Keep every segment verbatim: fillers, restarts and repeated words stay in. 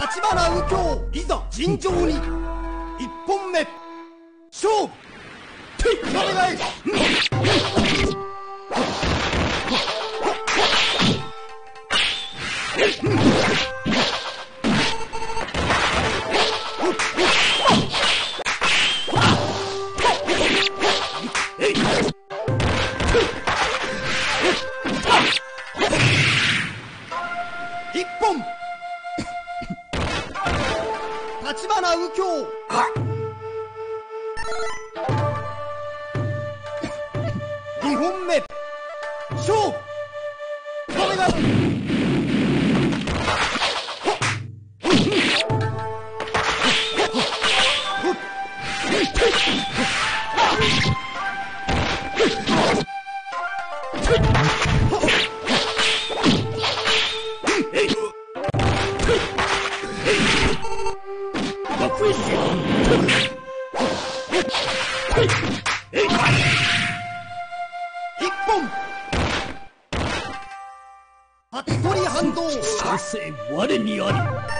立花右京、いざ尋常に。一本目勝負。お願い。一本立花右京。二本目勝負。お願い。一本服部反動。 所詮我にあり。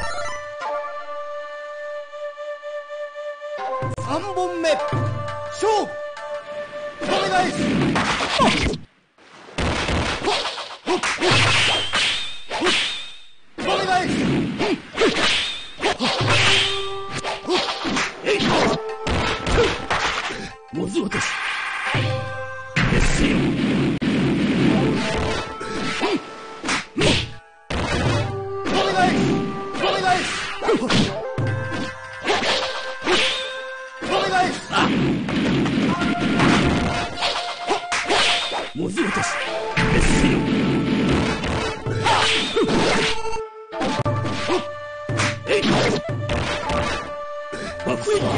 三本目勝負。お願いします。お願いします。 モズ落としですよ。 お願いお願いお願い。 あモズ落としですよ。爆撃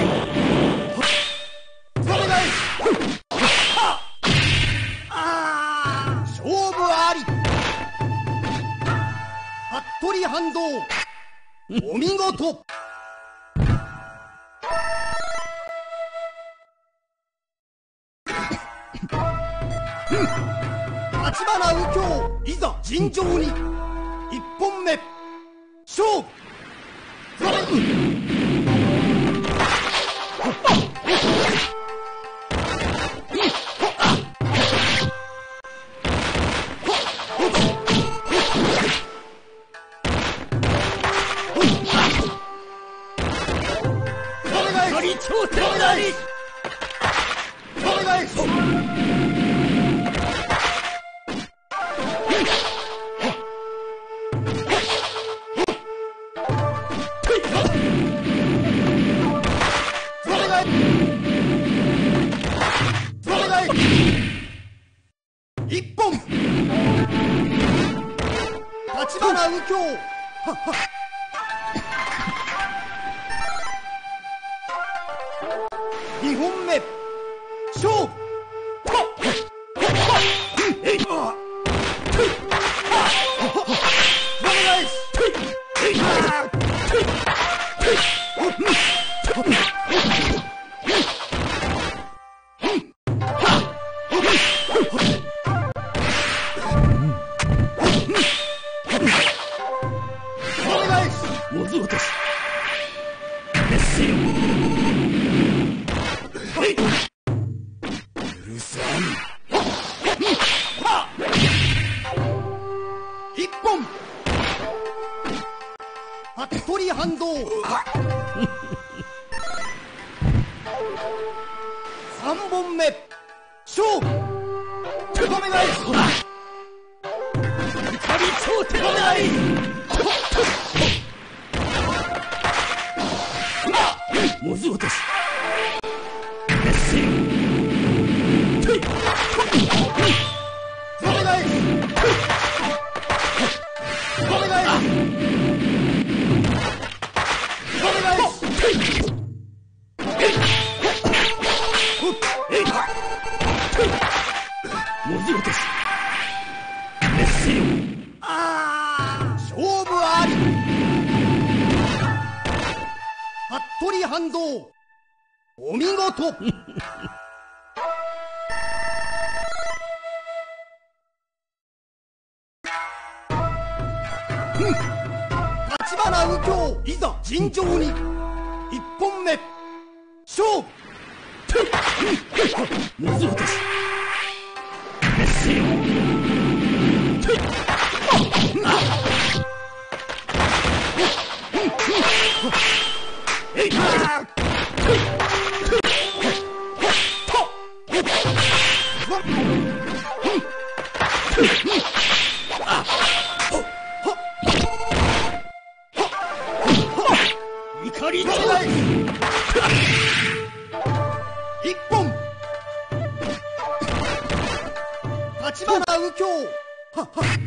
服部反動。お見事。立花右京、いざ尋常に。一本目勝負。 頂点なり。 お願いします。一本立花右京。二本目勝負。お願いしモズ落としですよ。許さん。 一本服部反動。三本目勝負。お願いします。 怒り頂点なり。モズ落としですよ。 お願いしお願いしお願いしモズ落としですよ。 ああ勝負あり。服部反動。お見事。立花花右京、いざ尋常に。一本目勝負。 水落とし。怒りの一本立花右京。はっはっ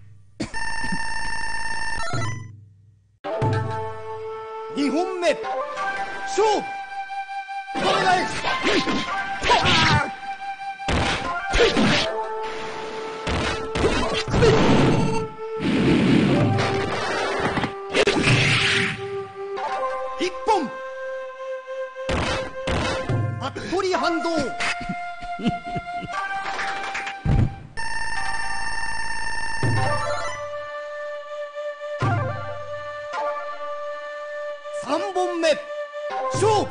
二本目勝負。お願いし一本服部反動。三本目勝負。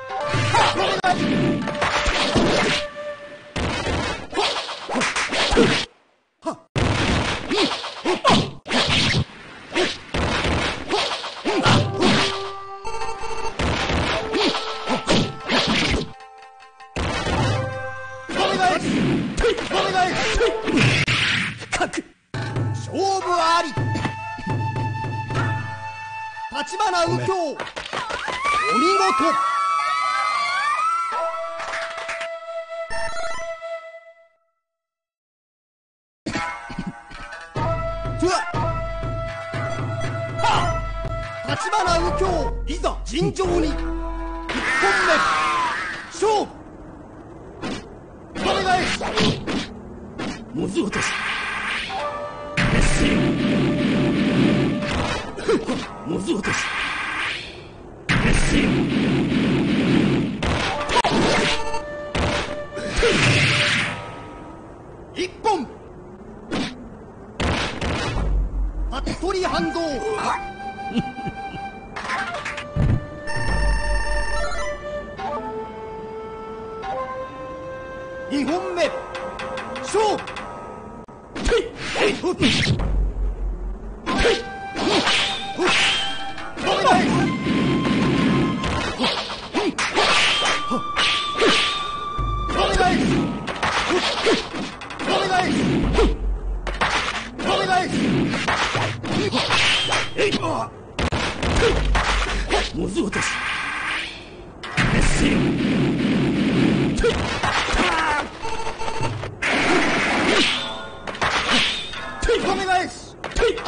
勝負あり。立花右京、お見事。立花右京、いざ尋常に。一本目勝負。お願いし水落とし。水落とし。 一本服部反動。二本目勝負。 水落とし。 お願いし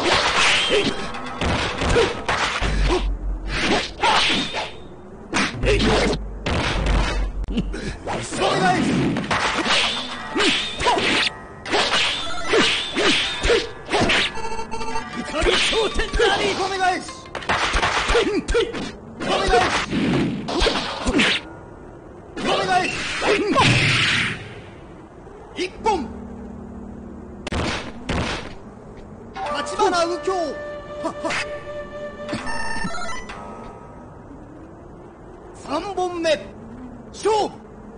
怒り頂点なり。 お願いしお願いしお願いし一本立花右京。はっは三本目勝負。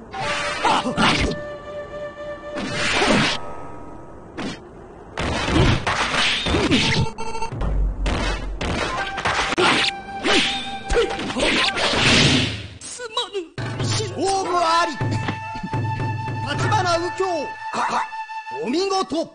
すまぬ。 勝負あり。立花右京、お見事。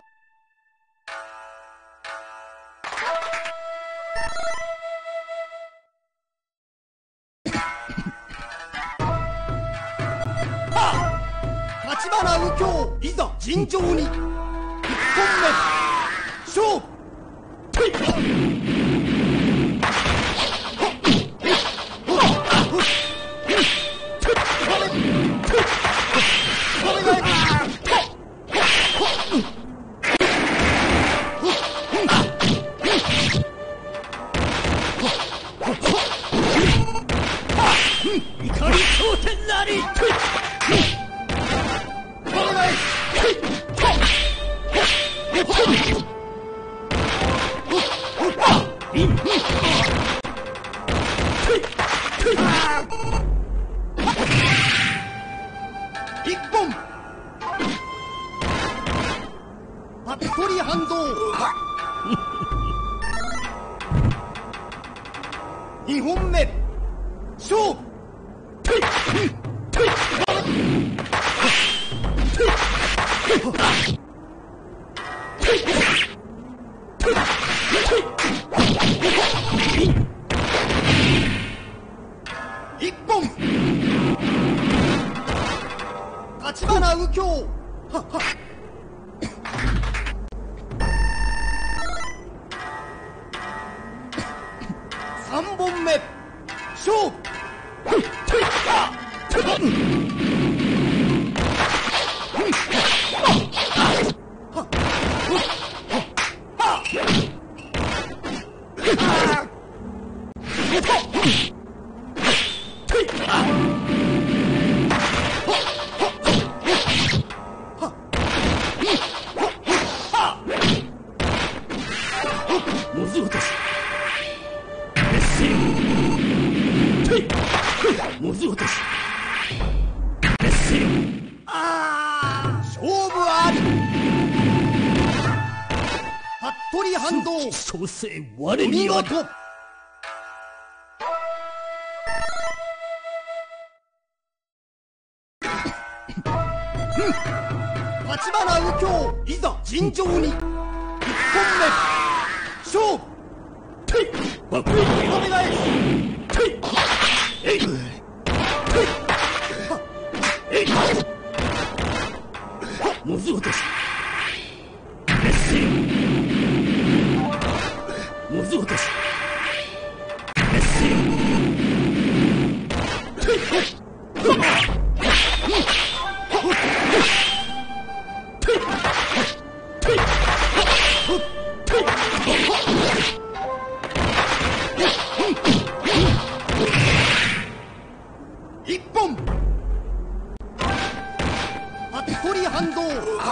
立花右京、いざ尋常に。一本目勝負。 怒り頂点なり。 お願いにほんめ勝負。一本。立花右京。はっはっ。三本目勝負。 蘇生我にあり。 立花右京、いざ尋常に。一本目勝負。お願い。 もず落とし。もず落とし。 一本。服部反動。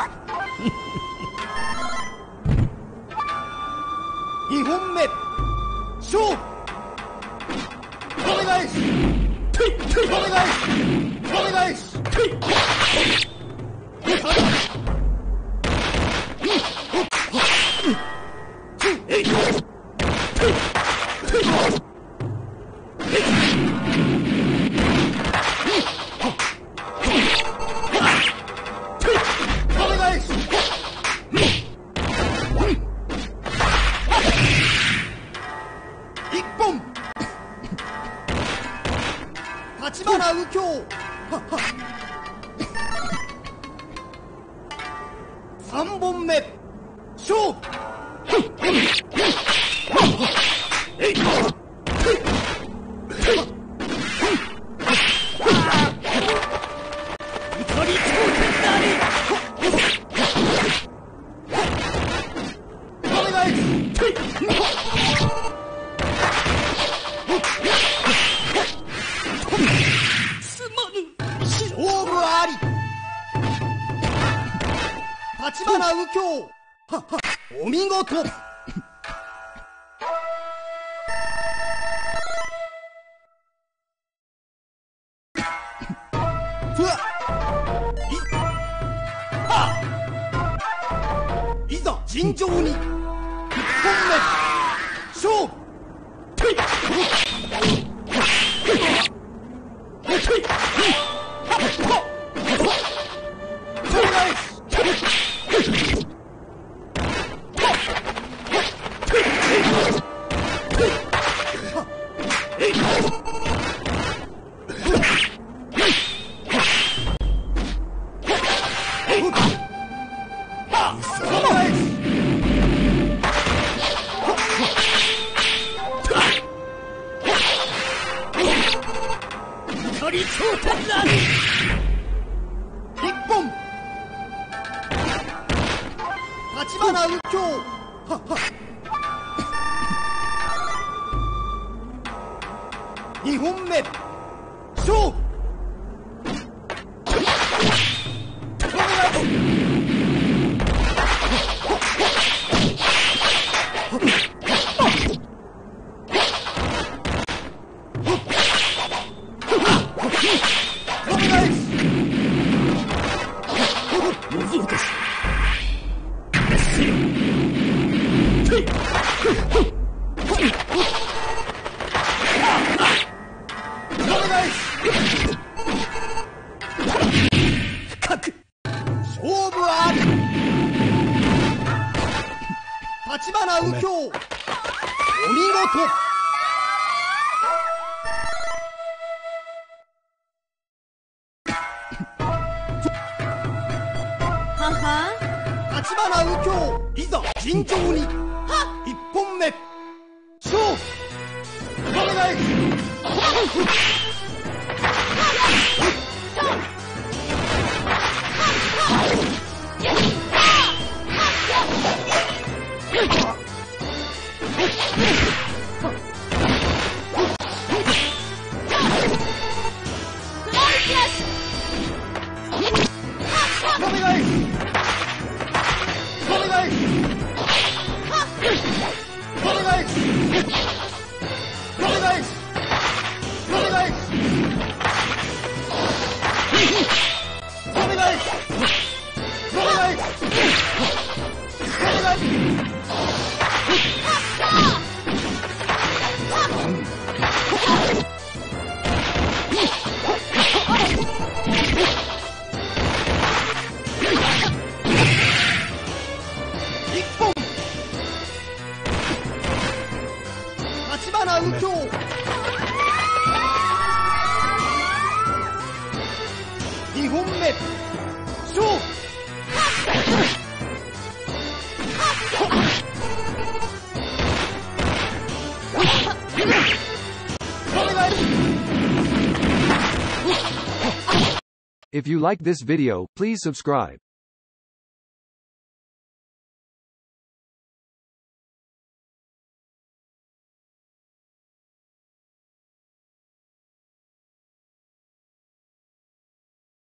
二本目勝負。お願いしお願いしお願いし。立花右京。三本目勝負。 怒り頂点なり。 お願い。勝負あり。立花右京。お見事。ふわいはっいざ尋常に。一本目勝負。 怒り頂点なり。 一本。立花右京。はっはっ。二本目勝負。お願い。お願い。 もず落とし。 ト。 はは立花右京、いざ尋常に。一本目勝負。お願い。お願い。お願い。お願い。お願い。お願い。お願い。お願い。お願い。一本。立花右京。二本目勝負。 If you like this video, please subscribe.